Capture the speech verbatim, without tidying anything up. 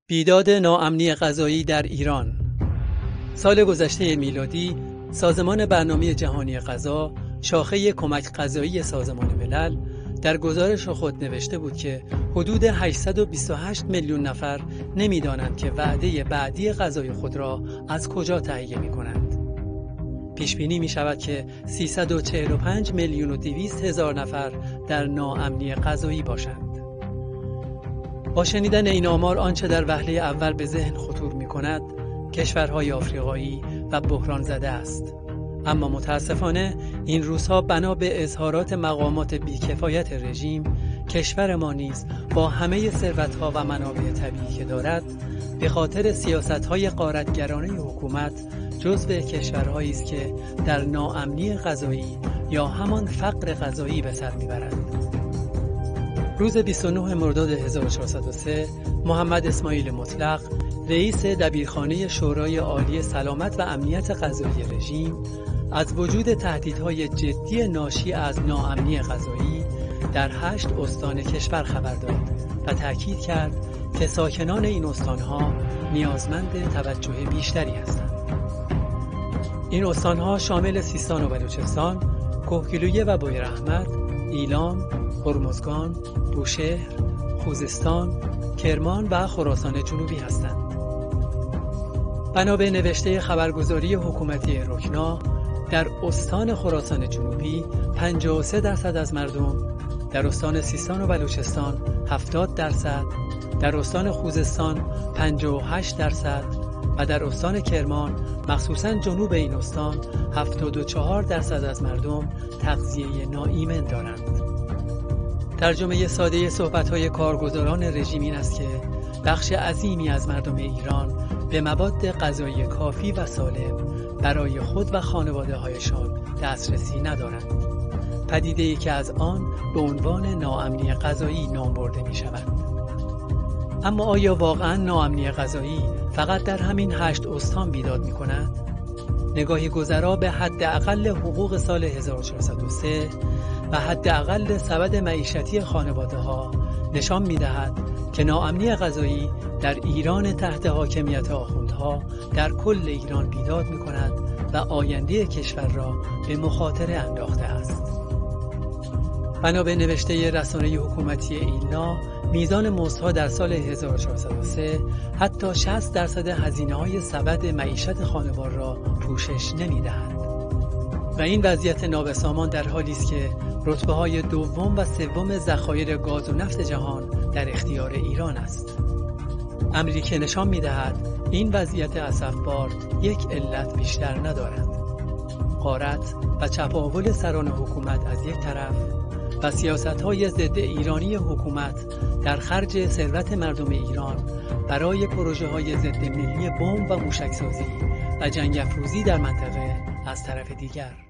بیداد ناامنی غذایی در ایران. سال گذشته میلادی سازمان برنامه جهانی غذا شاخه کمک غذایی سازمان ملل در گزارش خود نوشته بود که حدود هشتصد و بیست و هشت میلیون نفر نمی‌دانند که وعده بعدی غذای خود را از کجا تهیه می‌کنند. پیش بینی می‌شود که سیصد و چهل و پنج میلیون و دویست هزار نفر در ناامنی غذایی باشند. با شنیدن این آمار آنچه در وهله اول به ذهن خطور می‌کند کشورهای آفریقایی و بحران زده است. اما متاسفانه این روزها بنا به اظهارات مقامات بیکفایت رژیم کشور ما نیز با همه ثروت‌ها و منابع طبیعی که دارد به خاطر سیاست‌های غارتگرانه حکومت جزو کشورهایی است که در ناامنی غذایی یا همان فقر غذایی به سر می‌برند. روز بیست و نه مرداد هزار و چهارصد و سه محمد اسماعیل مطلق رئیس دبیرخانه شورای عالی سلامت و امنیت غذایی رژیم از وجود تهدیدهای جدی ناشی از ناامنی غذایی در هشت استان کشور خبر داد و تاکید کرد که ساکنان این استانها نیازمند توجه بیشتری هستند. این استانها شامل سیستان و بلوچستان، کهگیلویه و بویراحمد، ایلام، هرمزگان، بوشهر، خوزستان، کرمان و خراسان جنوبی هستند. بنا به نوشته خبرگزاری حکومتی رکنا در استان خراسان جنوبی پنجاه و سه درصد از مردم، در استان سیستان و بلوچستان هفتاد درصد، در استان خوزستان پنجاه و هشت درصد و در استان کرمان مخصوصاً جنوب این استان هفتاد و چهار درصد از مردم تغذیه ناایمن دارند. ترجمه ساده صحبت‌های کارگزاران رژیم این است که بخش عظیمی از مردم ایران به مواد غذایی کافی و سالم برای خود و خانواده‌هایشان دسترسی ندارند. پدیده‌ای که از آن به عنوان ناامنی غذایی نام برده می‌شود. اما آیا واقعاً ناامنی غذایی فقط در همین هشت استان بیداد می‌کند؟ نگاهی گذرا به حداقل حقوق سال هزار و چهارصد و سه و حداقل سبد معیشتی خانواده‌ها نشان می‌دهد که ناامنی غذایی در ایران تحت حاکمیت آخوندها در کل ایران بیداد می‌کند و آینده کشور را به مخاطره انداخته است. بنا به نوشته رسانه حکومتی ایلنا میزان مزدها در سال هزار و چهارصد و سه حتی شصت درصد هزینه‌های سبد معیشت خانوار را پوشش نمی‌دهد. و این وضعیت نابسامان در حالی است که رتبه‌های دوم و سوم ذخایر گاز و نفت جهان در اختیار ایران است. امری که نشان می‌دهد این وضعیت اسفبار یک علت بیشتر ندارد. غارت و چپاول سران حکومت از یک طرف و سیاست‌های ضد ایرانی حکومت در خرج ثروت مردم ایران برای پروژه‌های ضد ملی بمب و موشک‌سازی و جنگ افروزی در منطقه از طرف دیگر.